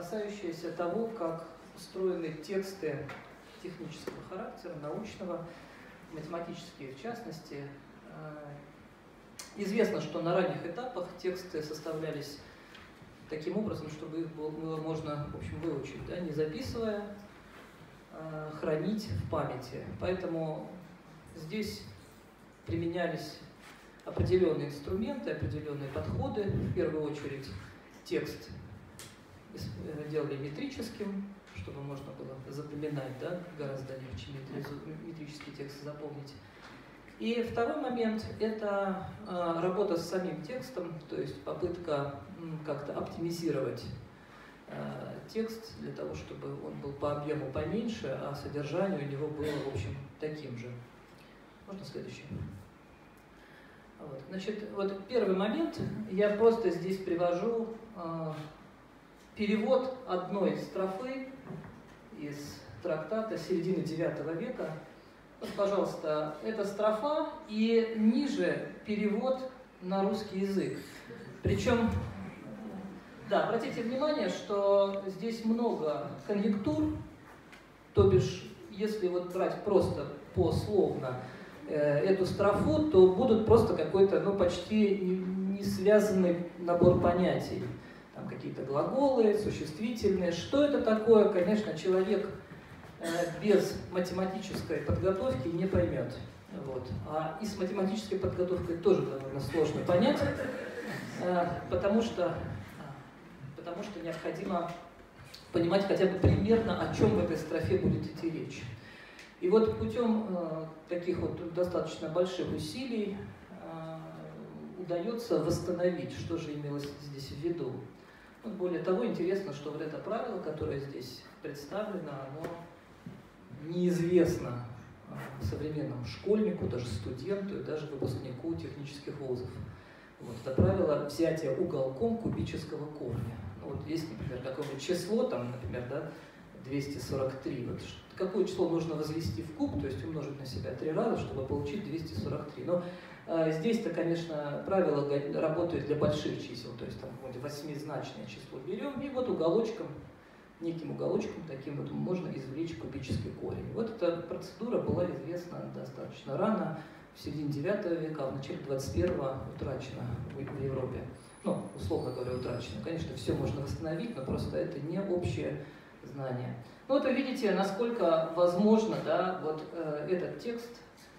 касающаяся того, как устроены тексты технического характера, научного, математические в частности. Известно, что на ранних этапах тексты составлялись таким образом, чтобы их было можно, в общем, выучить, да, не записывая, хранить в памяти. Поэтому здесь применялись определенные инструменты, определенные подходы. В первую очередь текст делали метрическим, чтобы можно было запоминать, да, гораздо легче метрический текст запомнить. И второй момент – это работа с самим текстом, то есть попытка как-то оптимизировать текст для того, чтобы он был по объему поменьше, а содержание у него было, в общем, таким же. Можно следующий? Вот. Значит, вот первый момент, я просто здесь привожу перевод одной строфы из трактата середины IX века. Вот, пожалуйста, эта строфа и ниже перевод на русский язык. Причем, да, обратите внимание, что здесь много конъюнктур, то бишь, если вот брать просто пословно эту строфу, то будут просто какой-то, ну, почти не связанный набор понятий. Там какие-то глаголы, существительные. Что это такое, конечно, человек без математической подготовки не поймет. Вот. И с математической подготовкой тоже довольно сложно понять, потому что необходимо понимать хотя бы примерно, о чем в этой строфе будет идти речь. И вот путем таких вот достаточно больших усилий удается восстановить, что же имелось здесь в виду. Вот более того, интересно, что вот это правило, которое здесь представлено, оно неизвестно современному школьнику, даже студенту и даже выпускнику технических вузов. Вот это правило взятия уголком кубического корня. Ну, вот есть, например, какое-нибудь число, там, например, да, 243. Вот какое число нужно возвести в куб, то есть умножить на себя 3 раза, чтобы получить 243. Но здесь-то, конечно, правило работает для больших чисел, то есть там вот 8-значное число берем, и вот уголочком, неким уголочком таким вот можно извлечь кубический корень. Вот эта процедура была известна достаточно рано, в середине IX века, в начале 21-го утрачена в Европе. Ну, условно говоря, утрачена. Конечно, все можно восстановить, но просто это не общее знание. Ну вот вы видите, насколько возможно, да, вот этот текст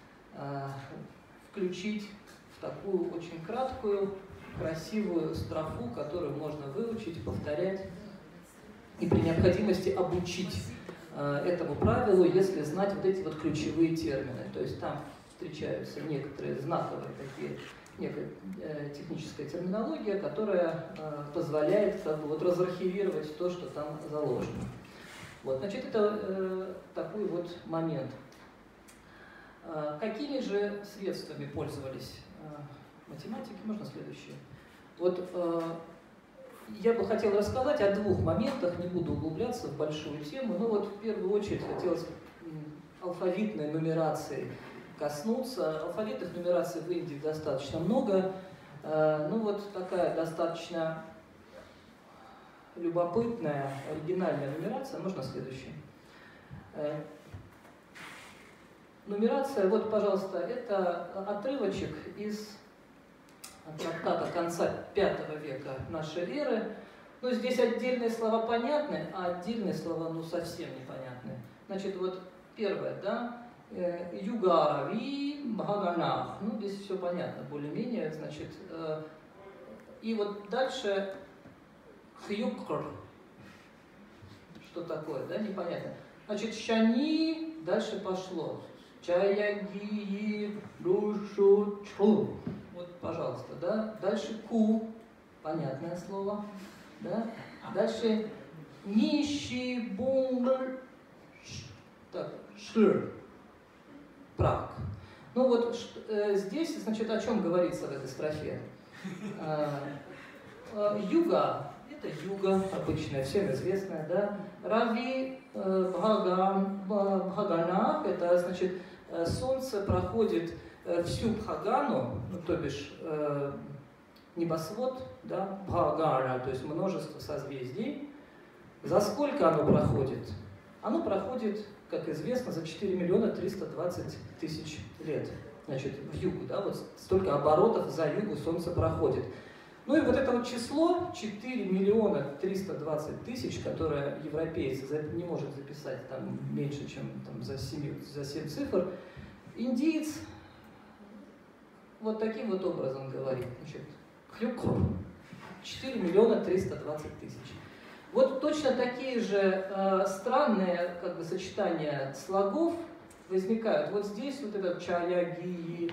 включить в такую очень краткую, красивую строфу, которую можно выучить, повторять и при необходимости обучить этому правилу, если знать вот эти вот ключевые термины. То есть там встречаются некоторые знаковые такие, некая техническая терминология, которая позволяет как бы вот разархивировать то, что там заложено. Вот, значит, это такой вот момент. Какими же средствами пользовались математики? Можно следующее? Вот я бы хотел рассказать о двух моментах, не буду углубляться в большую тему, но вот в первую очередь хотелось алфавитной нумерации коснуться. Алфавитных нумераций в Индии достаточно много. Ну вот такая достаточно любопытная, оригинальная нумерация. Можно следующее? Нумерация, вот, пожалуйста, это отрывочек из трактата конца V века нашей эры. Ну, здесь отдельные слова понятны, а отдельные слова, ну, совсем непонятны. Значит, вот первое, да, Югарави Бхаганах. Ну, здесь все понятно, более-менее, значит. И вот дальше Хьюкр. Что такое, да, непонятно. Значит, Шани, дальше пошло. Чаяги, Рушу, Чу. Вот, пожалуйста, да. Дальше Ку, понятное слово, да. Дальше Нищи, Бунгр, так, Шир, прак. Ну вот здесь, значит, о чем говорится в этой строфе? Юга, это юга обычная, всем известная, да. Рави Бхаганах, это значит солнце проходит всю Бхагану, ну, то бишь небосвод, да, Бхагана, то есть множество созвездий, За сколько оно проходит? Оно проходит, как известно, за 4 миллиона 320 тысяч лет. Значит, в югу, да, вот столько оборотов за югу Солнце проходит. Ну и вот это вот число 4 миллиона 320 тысяч, которое европейцы не может записать там меньше, чем там, за 7 цифр, индиец вот таким вот образом говорит. Значит, хлюкхо. 4 миллиона 320 тысяч. Вот точно такие же странные как бы, сочетания слогов возникают. Вот здесь вот этот чая-ги,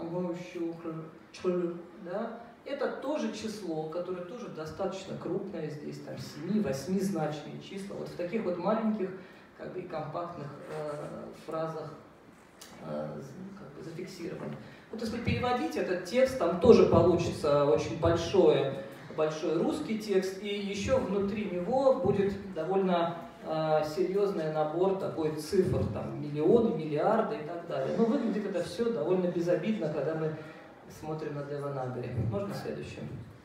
да, это тоже число, которое тоже достаточно крупное здесь, там 7-8-значные числа. Вот в таких вот маленьких как бы, и компактных фразах как бы, зафиксированы. Вот если переводить этот текст, там тоже получится очень большой русский текст, и еще внутри него будет довольно серьезный набор такой цифр, там миллионы, миллиарды и так далее. Но выглядит это все довольно безобидно, когда мы смотрим на Деванагри. Можно следующее?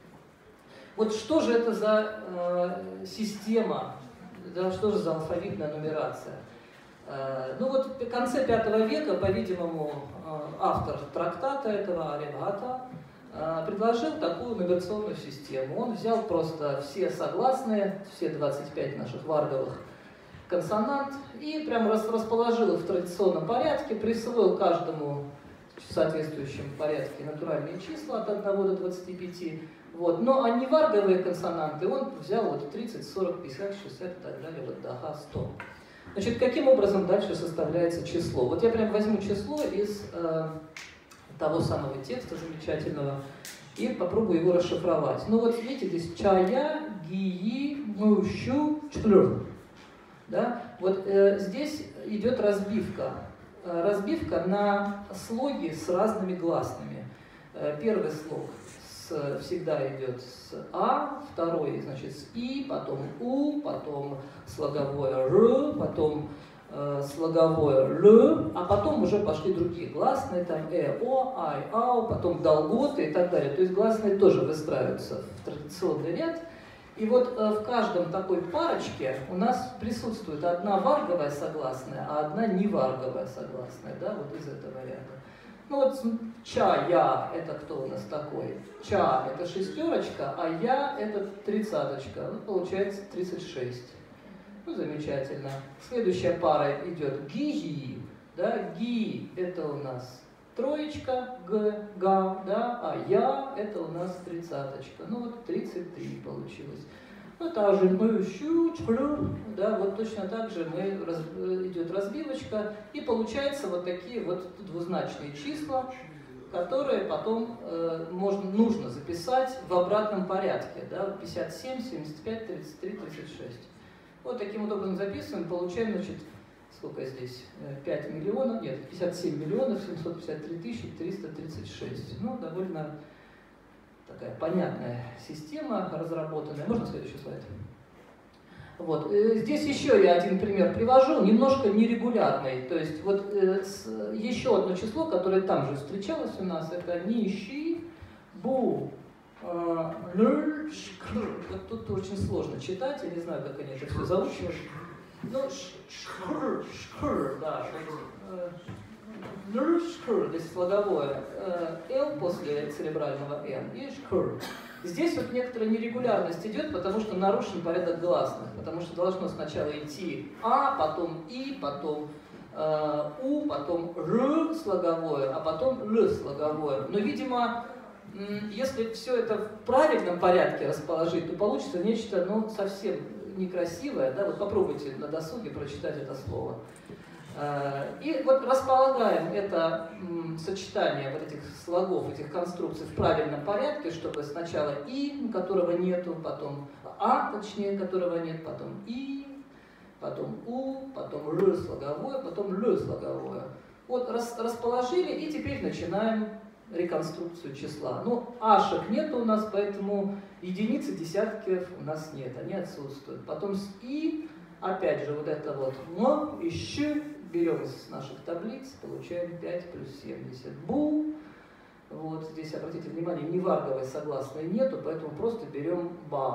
Вот что же это за система, да, что же за алфавитная нумерация? Ну вот в конце V века, по-видимому, автор трактата этого, Арьябхата, предложил такую нумерационную систему. Он взял просто все согласные, все 25 наших варговых консонант и прям расположил их в традиционном порядке, присвоил каждому в соответствующем порядке натуральные числа от 1 до 25. Вот. Но а не варговые консонанты он взял вот 30, 40, 50, 60 и так далее, вот до 100. Значит, каким образом дальше составляется число? Вот я прям возьму число из того самого текста замечательного и попробую его расшифровать. Ну вот видите, здесь чая, гии, мущу, чтлюр. Да? Вот здесь идет разбивка. Разбивка на слоги с разными гласными. Первый слог всегда идет с А, второй, значит, с И, потом У, потом слоговое Р, потом слоговое Л, а потом уже пошли другие гласные, там О, Ай, Ау, потом долготы и так далее. То есть гласные тоже выстраиваются в традиционный ряд. И вот в каждом такой парочке у нас присутствует одна варговая согласная, а одна неварговая согласная, да, вот из этого ряда. Ну вот ча-я это кто у нас такой? Ча это шестерочка, а я это тридцаточка. Ну, получается 36. Ну, замечательно. Следующая пара идет ги-ги. Да? Ги это у нас троечка, г, га, да, а я это у нас тридцаточка. Ну вот 33 получилось. Ну, также мы щу, да, вот точно так же идет разбивочка, и получается вот такие вот двузначные числа, которые потом нужно записать в обратном порядке, да, 57, 75, 33, 36. Вот таким вот образом записываем, получаем, значит, сколько здесь? 5 миллионов, нет, 57 миллионов 753 тысячи 336. Ну, довольно такая понятная система разработанная. Можно следующий слайд? Вот. Здесь еще я один пример привожу, немножко нерегулярный. То есть вот еще одно число, которое там же встречалось у нас, это нищи, бу, лр, шкр. Вот тут очень сложно читать, я не знаю, как они это все заучивают. Ну, шкр, да. Шкр, здесь слоговое Л после церебрального Н и шкр. Здесь вот некоторая нерегулярность идет, потому что нарушен порядок гласных, потому что должно сначала идти А, потом И, потом У, потом Р слоговое, а потом Л слоговое. Но, видимо, если все это в правильном порядке расположить, то получится нечто, ну, совсем некрасивое. Да? Вот попробуйте на досуге прочитать это слово. И вот располагаем это сочетание вот этих слогов, этих конструкций в правильном порядке, чтобы сначала И, которого нету, потом А, точнее, которого нет, потом И, потом У, потом Р слоговое, потом Л слоговое. Вот расположили, и теперь начинаем реконструкцию числа. Ну, ашек нет у нас, поэтому единицы, десятки у нас нет, они отсутствуют. Потом с И, опять же, вот это вот мо и щ, берем из наших таблиц, получаем 5 плюс 70. Бу. Вот здесь, обратите внимание, неварговой согласной нету, поэтому просто берем ба.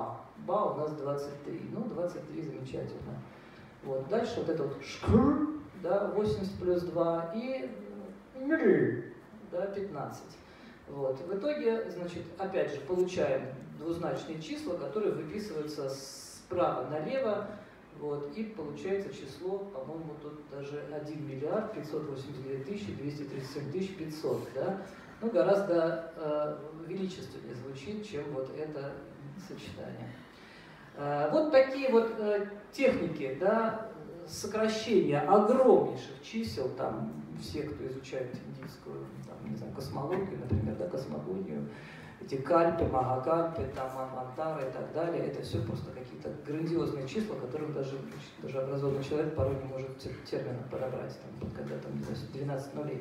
ба у нас 23. Ну, 23 замечательно. Вот. Дальше вот это вот шкр, да, 80 плюс 2 и да, 15. Вот. В итоге, значит, опять же, получаем двузначные числа, которые выписываются справа налево. Вот, и получается число, по-моему, тут даже 1 миллиард 589 тысяч 237 тысяч 500, да? Ну, гораздо величественнее звучит, чем вот это сочетание. Вот такие вот техники, да, сокращения огромнейших чисел, там, все, кто изучает индийскую, там, не знаю, космологию, например, да, космогонию, эти кальпы, магакальпы, там, мантары и так далее, это все просто какие-то грандиозные числа, которым даже образованный человек порой не может термина подобрать, там, когда там 12 нулей.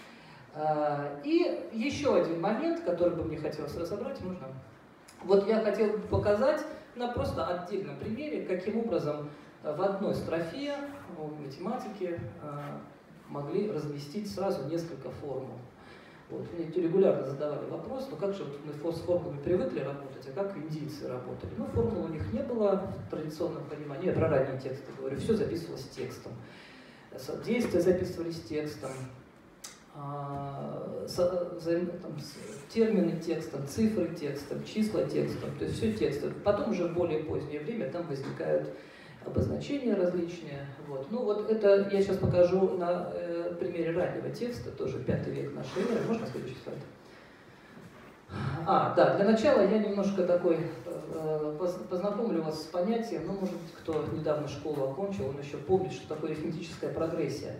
И еще один момент, который бы мне хотелось разобрать, нужно. Вот я хотел бы показать на просто отдельном примере, каким образом в одной строфе в математике могли разместить сразу несколько формул. Вот. Мне регулярно задавали вопрос, ну как же вот мы с формулами привыкли работать, а как индийцы работали? Ну, формул у них не было в традиционном понимании, я про ранние тексты говорю, все записывалось текстом. Действия записывались текстом, термины текстом, цифры текстом, числа текстом, то есть все текстом. Потом уже в более позднее время там возникают обозначения различные. Вот. Ну вот это я сейчас покажу на примере раннего текста, тоже 5 век нашей эры. Можно следующий слайд? Да, для начала я немножко такой познакомлю вас с понятием, ну, может, кто недавно школу окончил, он еще помнит, что такое арифметическая прогрессия.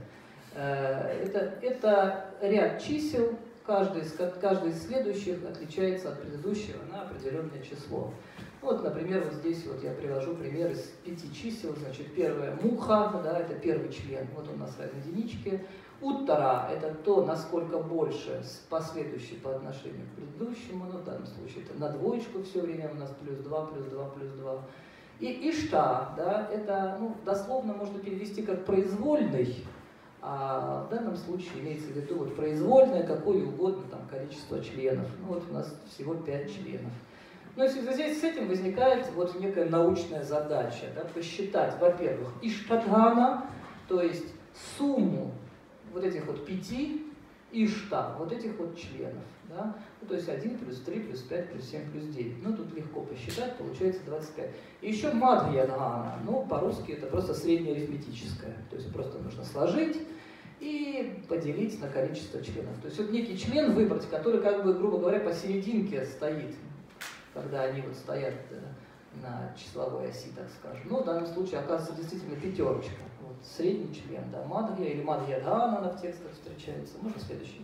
Это ряд чисел, каждый из следующих отличается от предыдущего на определенное число. Вот, например, вот здесь вот я привожу пример из 5 чисел. Значит, первое муха, да, это первый член, вот он у нас равен единичке. Уттара – это то, насколько больше последующий по отношению к предыдущему, ну, в данном случае это на двоечку все время у нас плюс 2, плюс 2, плюс 2. И ишта, да, это, ну, дословно можно перевести как произвольный, а в данном случае имеется в виду вот произвольное, какое угодно там количество членов. Ну, вот у нас всего 5 членов. Но в связи с этим возникает вот некая научная задача, да, посчитать, во-первых, иштадхана, то есть сумму вот этих вот 5 ишта, вот этих вот членов. Да? Ну, то есть 1 плюс 3 плюс 5 плюс 7 плюс 9. Ну, тут легко посчитать, получается 25. И еще мадхьядхана, ну, по-русски это просто среднеарифметическое. То есть просто нужно сложить и поделить на количество членов. То есть вот некий член выбрать, который, как бы, грубо говоря, посерединке стоит, когда они вот стоят на числовой оси, так скажем. Ну, в данном случае оказывается действительно пятерочка. Вот, средний член, да, мадхья или мадхьядхана, она в текстах встречается. Можно следующий?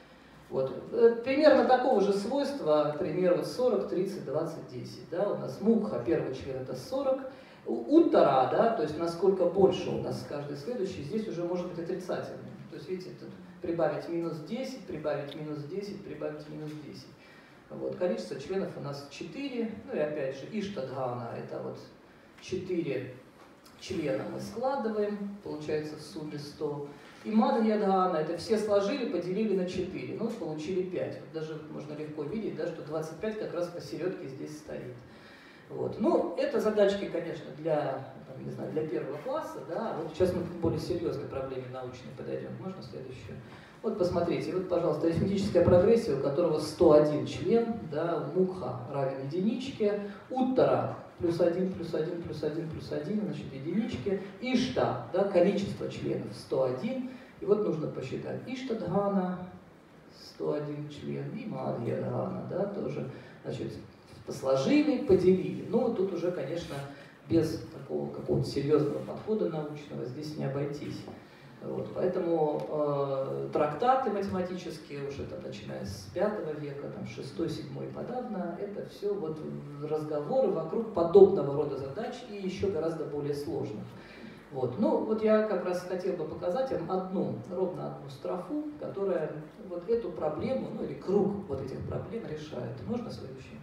Вот. Примерно такого же свойства, пример вот 40, 30, 20, 10. Да? У нас мукха, первый член это 40. Уттара, да, то есть насколько больше у нас каждый следующий, здесь уже может быть отрицательным. То есть, видите, тут прибавить минус 10, прибавить минус 10, прибавить минус 10. Вот. Количество членов у нас 4. Ну и опять же, иштадхана это вот 4 члена мы складываем, получается в сумме 100. И мадхьядхана это все сложили, поделили на 4. Ну, получили 5. Вот даже можно легко видеть, да, что 25 как раз посередке здесь стоит. Вот. Ну, это задачки, конечно, для, там, не знаю, для первого класса, да. Вот сейчас мы к более серьезной проблеме научной подойдем. Можно следующую? Вот посмотрите, вот, пожалуйста, арифметическая прогрессия, у которого 101 член, да, мукха равен единичке, уттара плюс 1, плюс 1, плюс 1, плюс 1, значит, единичке, ишта, да, количество членов 101, и вот нужно посчитать иштадхана, 101 член, и мадхьядхана, да, тоже, значит, сложили, поделили. Ну, вот тут уже, конечно, без такого какого-то серьезного подхода научного здесь не обойтись. Вот, поэтому трактаты математические, уже там, начиная с 5 века, там, 6-7 подавно, это все вот разговоры вокруг подобного рода задач и еще гораздо более сложных. Вот. Ну, вот я как раз хотел бы показать вам ровно одну строфу, которая вот эту проблему, ну или круг вот этих проблем решает. Можно следующий?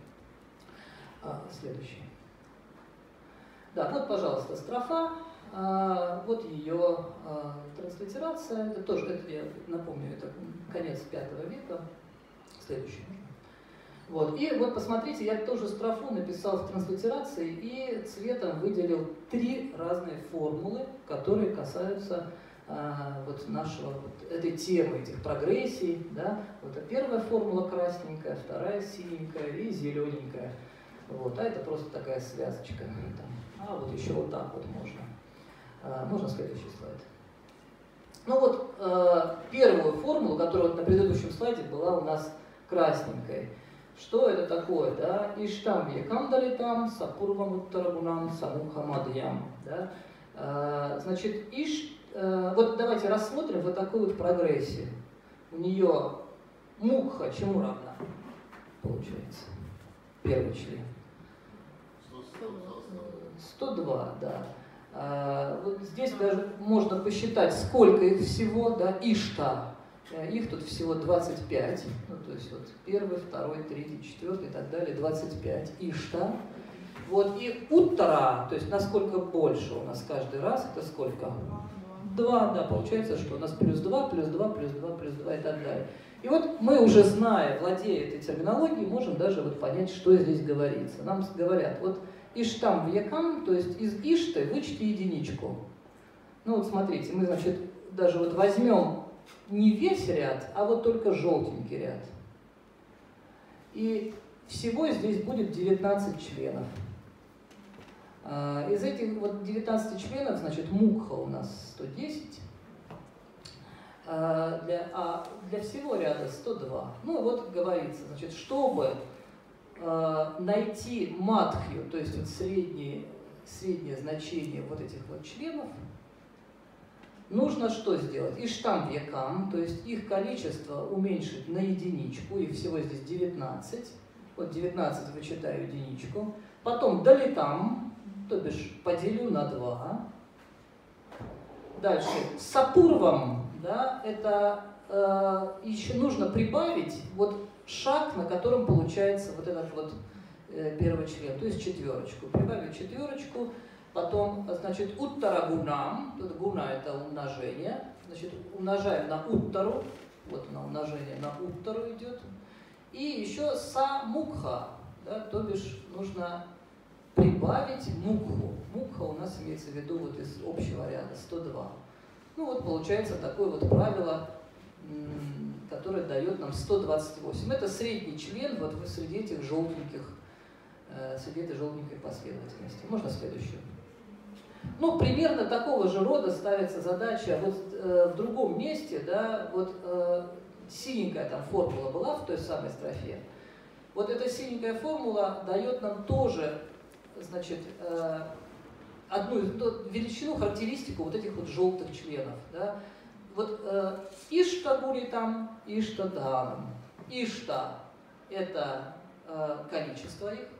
Следующий. Да, вот, пожалуйста, строфа. Вот ее транслитерация, это тоже, это, я напомню, это конец 5 века, следующий. Вот. И вот посмотрите, я тоже строфу написал в транслитерации и цветом выделил 3 разные формулы, которые касаются вот нашего, вот этой темы, этих прогрессий. Да? Вот первая формула красненькая, вторая синенькая и зелененькая. Вот. А это просто такая связочка. А вот еще вот так вот можно. Можно следующий слайд. Ну вот первую формулу, которая вот на предыдущем слайде была у нас красненькой. Что это такое? Да? Иштам векам далитам, сапурвам уттарагунам, самухамадьям. Да? Значит, вот давайте рассмотрим вот такую вот прогрессию. У нее мукха чему равна? Получается. Первый член. 102, да. Вот здесь даже можно посчитать, сколько их всего, да, ишта. Их тут всего 25, ну, то есть вот первый, второй, третий, четвертый и так далее, 25 ишта. Вот, и уттара, то есть насколько больше у нас каждый раз, это сколько? 2, да, получается, что у нас плюс 2, плюс 2, плюс 2, плюс 2 и так далее. И вот мы уже, зная, владея этой терминологией, можем даже вот понять, что здесь говорится. Нам говорят, вот иштам векам, то есть из ишты вычти единичку. Ну вот смотрите, мы, значит, даже вот возьмем не весь ряд, а вот только желтенький ряд. И всего здесь будет 19 членов. Из этих вот 19 членов, значит, мукха у нас 110, а для всего ряда 102. Ну вот говорится, значит, чтобы найти мадхью, то есть вот среднее значение вот этих вот членов, нужно что сделать? Иштам векам, то есть их количество уменьшить на единичку, их всего здесь 19. Вот 19 вычитаю единичку. Потом далитам, то бишь поделю на 2. Дальше сапурвам, да, это еще нужно прибавить вот шаг, на котором получается вот этот вот первый член, то есть четверочку. Прибавим четверочку. Потом, значит, уттарагунам, тут гуна это умножение, значит, умножаем на уттару, вот на умножение на уттару идет, и еще самукха, да, то бишь нужно прибавить мукху. Мукха у нас имеется в виду вот из общего ряда 102. Ну вот получается такое вот правило, которое дает нам 128. Это средний член вот среди этих желтеньких, среди этой желтенькой последовательности. Можно следующую? Ну, примерно такого же рода ставится задача вот в другом месте, да, вот синенькая там формула была в той самой строфе. Вот эта синенькая формула дает нам тоже, значит, одну величину, характеристику вот этих вот желтых членов. Да. Вот ишта гуритам, ишта дханам. Ишта – это количество их.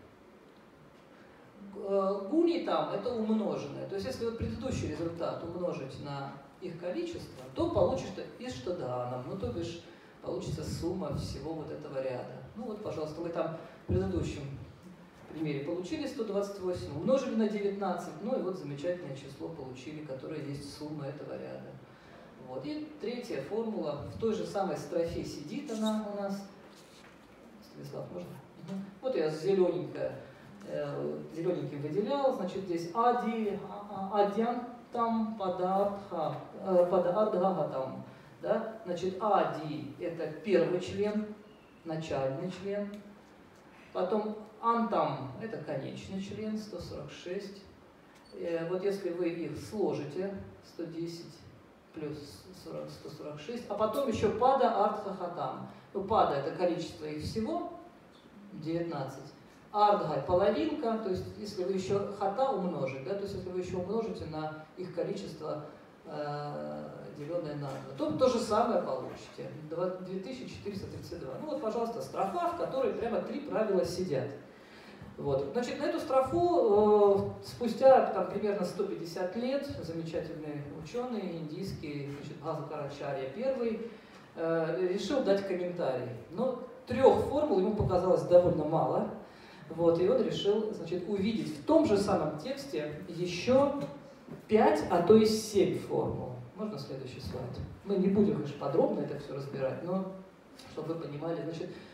Гуни там это умноженное. То есть если вот предыдущий результат умножить на их количество, то получится иштаданам, ну то бишь получится сумма всего вот этого ряда. Ну вот, пожалуйста, мы там в предыдущем примере получили 128, умножили на 19, ну и вот замечательное число получили, которое есть сумма этого ряда. Вот. И третья формула, в той же самой строфе сидит она у нас. Станислав, можно? Угу. Вот я зелененьким выделял, значит, здесь адьян там падаардха там, да, значит, ади это первый член, начальный член, потом антам это конечный член, 146, вот если вы их сложите, 110 плюс 146, а потом еще пада артха хатам, ну, пада это количество их всего, 19. Ардха – половинка, то есть если вы еще хата умножите, да, то есть если вы еще умножите на их количество, деленное на 2, то же самое получите, 2432. Ну вот, пожалуйста, строфа, в которой прямо 3 правила сидят. Вот. Значит, на эту строфу спустя там, примерно 150 лет замечательный ученый индийский, значит, Бхазакарачарья I, решил дать комментарий. Но 3 формул ему показалось довольно мало. Вот, и он решил, значит, увидеть в том же самом тексте еще 5, а то и 7 формул. Можно следующий слайд? Мы не будем, конечно, подробно это все разбирать, но чтобы вы понимали, значит,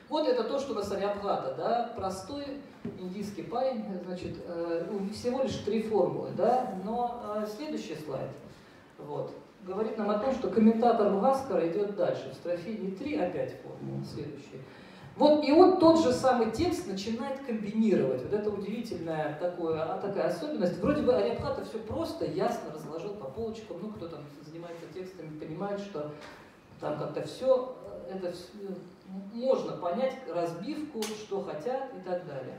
Вот это то, что у нас Ариабхата, да, простой индийский парень, значит, всего лишь 3 формулы, да, но следующий слайд, вот, говорит нам о том, что комментатор Бхаскара идет дальше, в строфе не 3, а 5 формул, следующий. Вот, и он тот же самый текст начинает комбинировать. Вот это удивительная такая особенность. Вроде бы Ариабхата все просто, ясно разложил по полочкам. Ну, кто там занимается текстами, понимает, что там как-то все, это можно понять, разбивку, что хотят и так далее.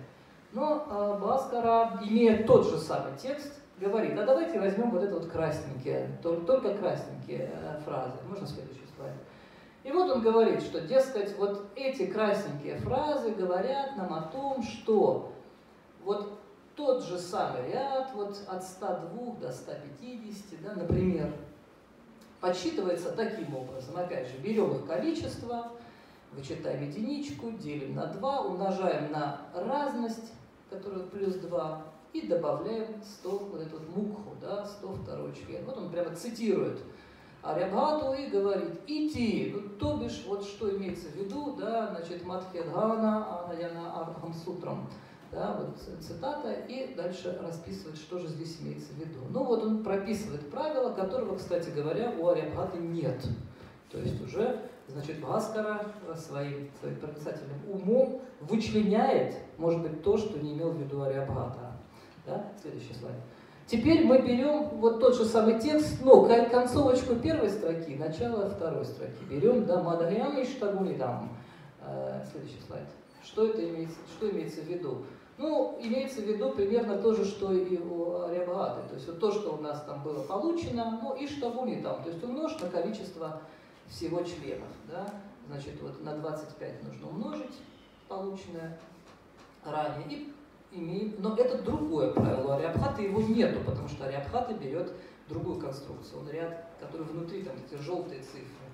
Но Бхаскара, имея тот же самый текст, говорит, а давайте возьмем вот это вот красненькие, только красненькие фразы. Можно следующий слайд? И вот он говорит, что, дескать, вот эти красненькие фразы говорят нам о том, что вот тот же самый ряд, вот от 102 до 150, да, например, подсчитывается таким образом. Опять же, берем их количество, вычитаем единичку, делим на 2, умножаем на разность, которая плюс 2, и добавляем 100, вот эту вот мукху, да, 102 член. Вот он прямо цитирует Ариабхату и говорит, идти, ну, то бишь, вот что имеется в виду, да, значит, Мадхьядхана Анаяна Архам Сутрам, да, вот цитата, и дальше расписывает, что же здесь имеется в виду. Ну вот он прописывает правило, которого, кстати говоря, у Ариабхаты нет. То есть уже, значит, Бхаскара своим проницательным умом вычленяет, может быть, то, что не имел в виду Ариабхата. Да? Следующий слайд. Теперь мы берем вот тот же самый текст, но концовочку первой строки, начало второй строки. Берем, да, Мадхьяма и Штагунидам. Следующий слайд. Что имеется в виду? Ну, имеется в виду примерно то же, что и у Ариабхаты. То есть вот то, что у нас там было получено, ну и Штагунидам. То есть умножить на количество всего членов. Да? Значит, вот на 25 нужно умножить полученное ранее. И имеем, но это другое правило. У Ариабхаты его нету, потому что Ариабхата берет другую конструкцию. Он ряд, который внутри там эти желтые цифры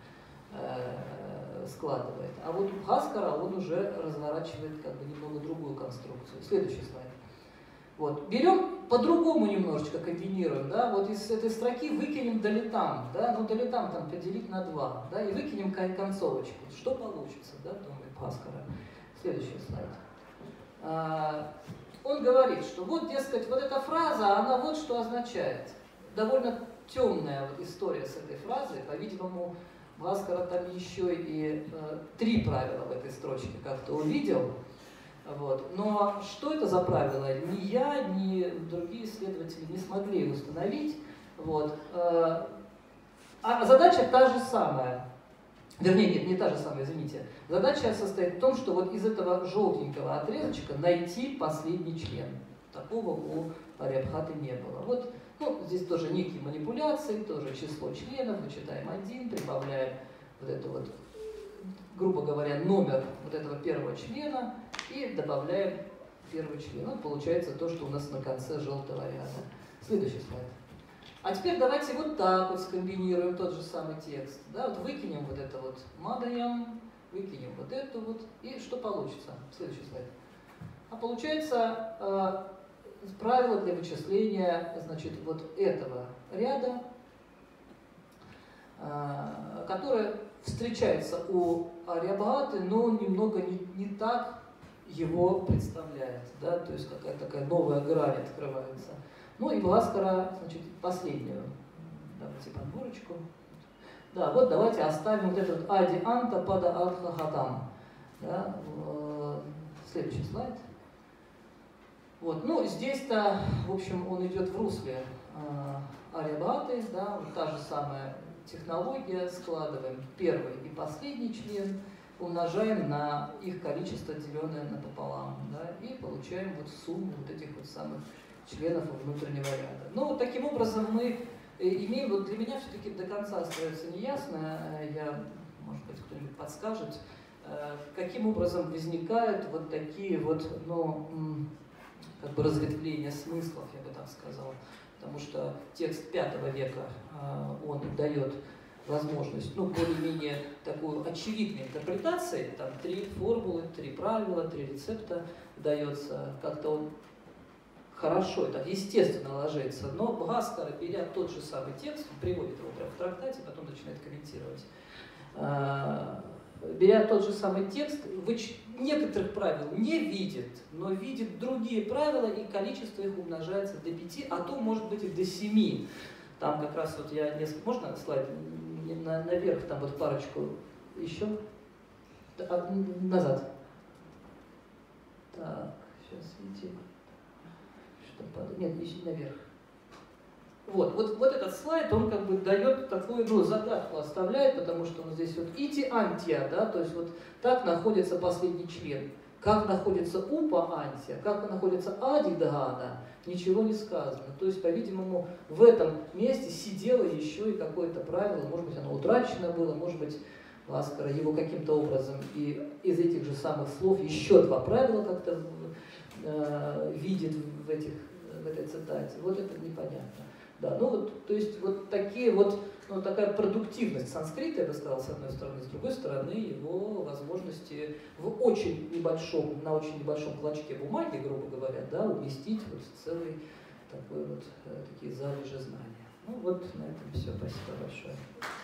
складывает. А вот у Бхаскара он уже разворачивает как бы немного другую конструкцию. Следующий слайд. Вот. Берем по-другому немножечко, комбинируем, да, вот из этой строки выкинем долетам, да, ну долетам там поделить на 2, да, и выкинем концовочку. Что получится, да, думает Бхаскара. Следующий слайд. Он говорит, что вот, дескать, вот эта фраза, она вот что означает. Довольно темная вот история с этой фразой, по-видимому, Бхаскара там еще и 3 правила в этой строчке как-то увидел. Вот. Но что это за правила? Ни я, ни другие исследователи не смогли установить. Вот. А задача та же самая. Вернее, нет, не та же самая, извините. Задача состоит в том, что вот из этого желтенького отрезочка найти последний член. Такого у Ариабхаты не было. Вот, ну, здесь тоже некие манипуляции, тоже число членов, вычитаем 1, прибавляем вот это вот, грубо говоря, номер вот этого первого члена и добавляем первый член. Вот получается то, что у нас на конце желтого ряда. Следующий слайд. А теперь давайте вот так вот скомбинируем тот же самый текст. Да, вот выкинем вот это вот Мадаям, выкинем вот это вот, и что получится? Следующий слайд. А получается правило для вычисления, значит, вот этого ряда, которое встречается у Ариабхаты, но он немного не так его представляет. Да? То есть какая-то такая новая грань открывается. Ну и Бхаскара, значит, последнюю. Давайте подборочку. Да, вот давайте оставим вот этот Ади Анта Пада Артха Хатам. Да? Следующий слайд. Вот. Ну, здесь-то, в общем, он идет в русле Ариабхаты, да? Вот та же самая технология. Складываем первый и последний член, умножаем на их количество, деленное напополам, да? И получаем вот сумму вот этих вот самых членов внутреннего ряда. Ну, вот таким образом мы имеем, вот для меня все-таки до конца остается неясно, я, может быть, кто-нибудь подскажет, каким образом возникают вот такие вот, ну, как бы разветвления смыслов, я бы так сказал, потому что текст V века, он дает возможность, ну, более-менее такую очевидную интерпретацию, там 3 формулы, 3 правила, 3 рецепта дается, как-то он хорошо, так естественно ложится, но Бхаскара, беря тот же самый текст, приводит его прямо в трактате, потом начинает комментировать, беря тот же самый текст, некоторых правил не видит, но видит другие правила, и количество их умножается до 5, а то может быть и до 7. Там как раз вот я несколько... Можно слайд наверх, там вот парочку еще? Назад. Так, сейчас видите. Что падает? Нет, еще наверх. Вот этот слайд, он как бы дает такую загадку, оставляет, потому что он здесь вот ити антия, да, то есть вот так находится последний член. Как находится упа антия, как находится ади дагана, ничего не сказано. То есть, по-видимому, в этом месте сидело еще и какое-то правило, может быть, оно утрачено было, может быть, Ласкара его каким-то образом и из этих же самых слов еще два правила как-то видит в этой цитате. Вот это непонятно. Да, ну вот, то есть вот такие вот, ну, такая продуктивность санскрита, я бы сказала, с одной стороны, с другой стороны, его возможности на очень небольшом клочке бумаги, грубо говоря, да, уместить вот целый такой вот, такие залежи знания. Ну вот на этом все. Спасибо большое.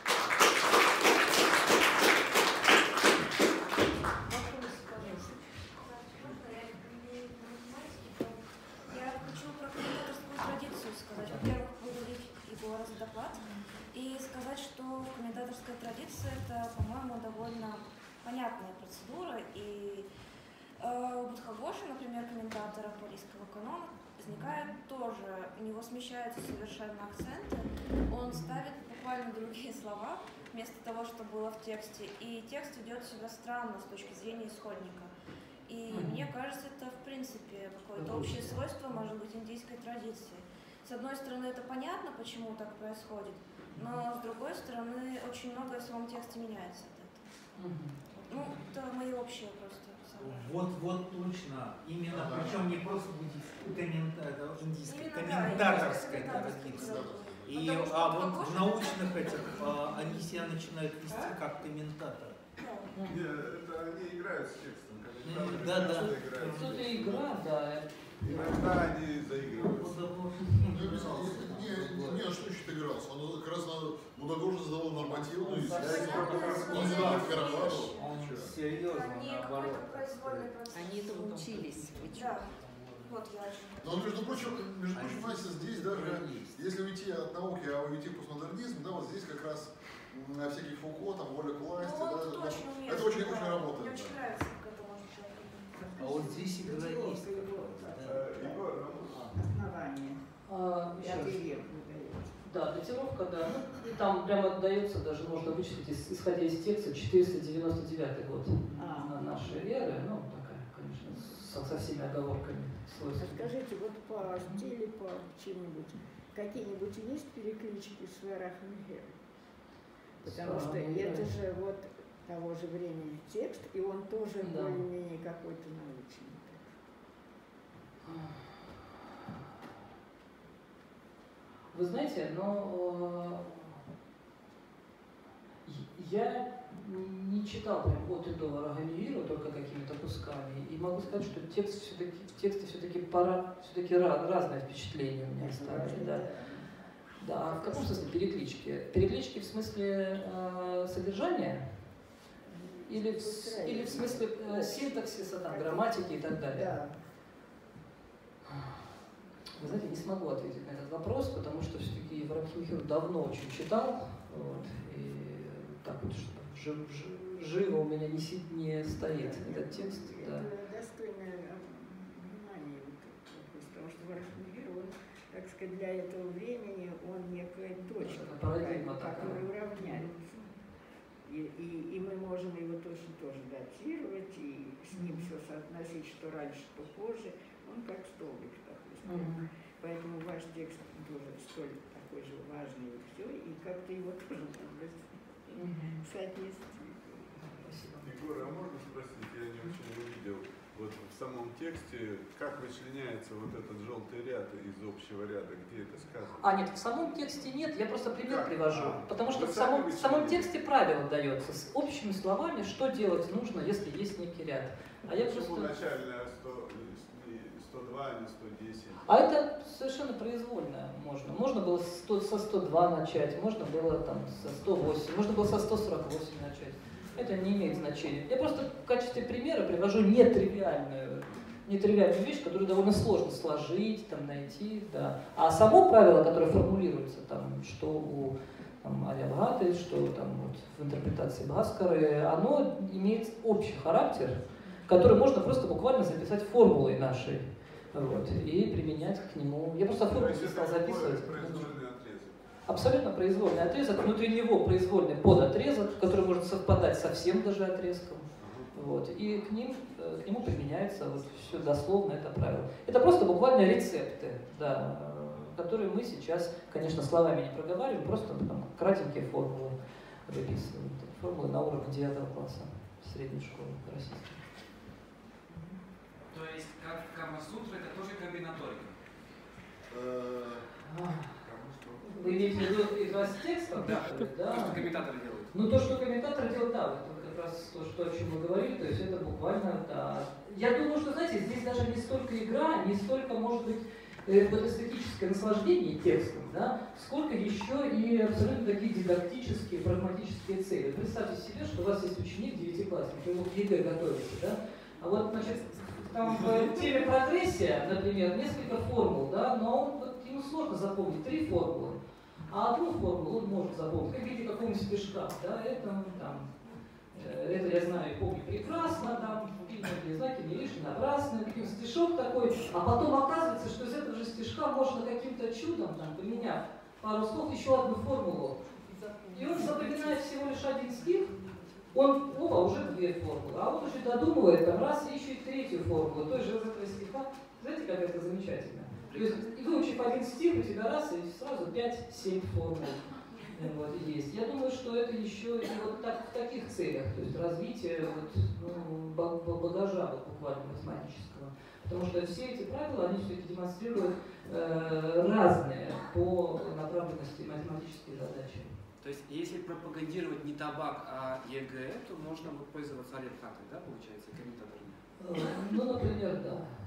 И сказать, что комментаторская традиция – это, по-моему, довольно понятная процедура. И у Будхагоши, например, комментатора палийского канона, возникает тоже, у него смещаются совершенно акценты, он ставит буквально другие слова вместо того, что было в тексте, и текст ведет себя странно с точки зрения исходника. И мне кажется, это, в принципе, какое-то общее свойство, может быть, индийской традиции. С одной стороны, это понятно, почему так происходит, но с другой стороны, очень многое в самом тексте меняется от этого. Ну, это мои общие просто соображения. Вот точно. Именно, причем не просто индийской, комментаторской традиции. И вот в научных этих они себя начинают вести как комментаторы. Это они играют с текстом. Да. Это игра, да. Иногда они заигрываются. Не, что еще игрался? Он как раз Будхагоша задавал нормативную связь. Он серьезно, наоборот. Они этому учились. Да. Вот я. Но, между прочим, Настя, здесь даже, если уйти от науки, а уйти в постмодернизм, да, вот здесь как раз всякие Фуко, там, воля к власти, да, это очень работает. Мне очень нравится, как это можно делать. А вот здесь игра есть. Основание. Да, датировка, да. Ну, там прямо отдается, даже можно вычислить, исходя из текста, 499 год нашей эры. Ну, такая, конечно, со всеми оговорками. Скажите, вот по стилю, по чему-нибудь, какие-нибудь есть переклички с Варахамихерой? Потому что это же вот того же времени текст, и он тоже более-менее какой-то научный. Вы знаете, но я не читал прям от и до Варахамихиру, только какими-то кусками, и могу сказать, что в тексте все-таки разное впечатление у меня оставили. Да, а в каком смысле переклички? Переклички в смысле содержания? Или в смысле синтаксиса, там, грамматики и так далее? Да. Вы знаете, не смогу ответить на этот вопрос, потому что все-таки Варахамихиру давно очень читал, вот, и так вот живо у меня не стоит этот текст. Это достойное внимания, потому что Варахамихира, он, так сказать, для этого времени, он некая точка, которая уравняется. И мы можем его точно тоже датировать, и с ним все соотносить, что раньше, что позже. Он как столбик такой. Поэтому ваш текст тоже столь такой же важный, и все, и как-то его тоже надо соответствовать. Егор, а можно спросить, я не очень увидел, вот в самом тексте, как вычленяется вот этот желтый ряд из общего ряда, где это сказано? Нет, в самом тексте нет, я просто пример привожу, потому что в самом тексте правило дается с общими словами, что делать нужно, если есть некий ряд. Почему начальная 102, а не 110? А это совершенно произвольно можно. Можно было со 102 начать, можно было там со 108, можно было со 148 начать. Это не имеет значения. Я просто в качестве примера привожу нетривиальную вещь, которую довольно сложно сложить, там, найти. Да. А само правило, которое формулируется, там, что у Арья-Бхатты, что там, вот, в интерпретации Бхаскары, оно имеет общий характер, который можно просто буквально записать формулой нашей. Вот, и применять к нему. Я просто формулу стал записывать. Абсолютно произвольный отрезок, внутри него произвольный подотрезок, который может совпадать со всем даже отрезком. Вот, и к нему применяется вот все дословно это правило. Это просто буквально рецепты, да, которые мы сейчас, конечно, словами не проговариваем, просто там кратенькие формулы выписываем. Формулы на уровне 9 класса средней школы российской. То есть, как в Камасутре, это тоже комбинаторика? Вы имеете в виду игра с текстом? Да, да. То, что комментаторы делают. Ну, то, что комментаторы делают, да, это как раз то, о чем мы говорили, то есть это буквально, да. Я думаю, что, знаете, здесь даже не столько игра, не столько, может быть, вот эстетическое наслаждение текстом, да, сколько еще и абсолютно такие дидактические, прагматические цели. Представьте себе, что у вас есть ученик, девятиклассник, вы его к ЕГЭ готовите, да, а вот, значит, там в теме прогрессия, например, несколько формул, да, но вот ему сложно запомнить 3 формулы, а одну формулу он может запомнить, как в виде какого-нибудь стишка, да, это я знаю и помню прекрасно, там, какие-то знаки не лишь напрасные, какой-то стишок такой, а потом оказывается, что из этого же стишка можно каким-то чудом, там, поменяв пару слов, еще одну формулу. И он запоминает всего лишь один стих, он, уже 2 формулы, а он уже додумывает там раз и еще и 3-ю формулу, той же из этого стиха. Знаете, как это замечательно? То есть, и выучив один стих, у тебя раз и сразу 5-7 формул. Вот, есть. Я думаю, что это еще и вот так, в таких целях, то есть развитие багажа буквально математического. Потому что все эти правила, они все-таки демонстрируют разные по направленности математические задачи. То есть, если пропагандировать не табак, а ЕГЭ, то можно пользоваться Арья-Бхаттой, да, получается, комментаторами? Ну, например, да.